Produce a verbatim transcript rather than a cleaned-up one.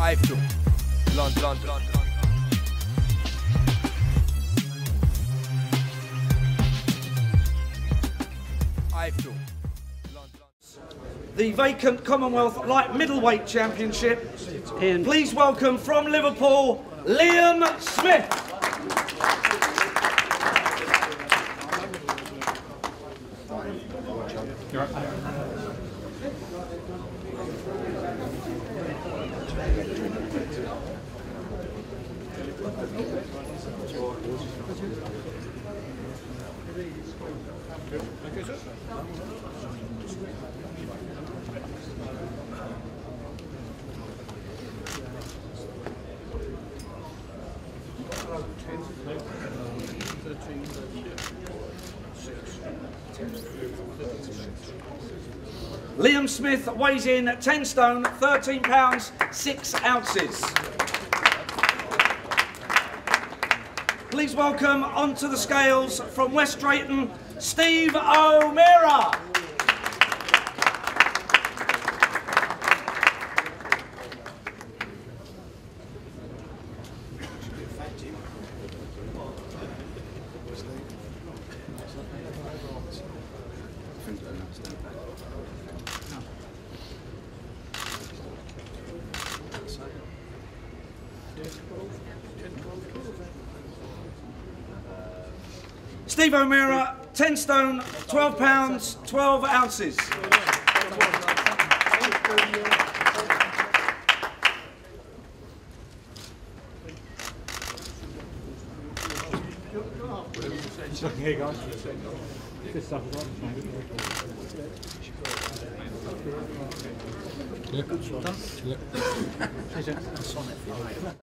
I have to. Blunt, blunt, blunt, blunt. I have to. The vacant Commonwealth Light Middleweight Championship. Please welcome from Liverpool, Liam Smith. You're right. Liam Smith weighs in ten stone, thirteen pounds, six ounces. Please welcome onto the scales from West Drayton, Steve O'Meara. Steve O'Meara, ten stone, twelve pounds, twelve ounces. Here, guys. This stuff is on.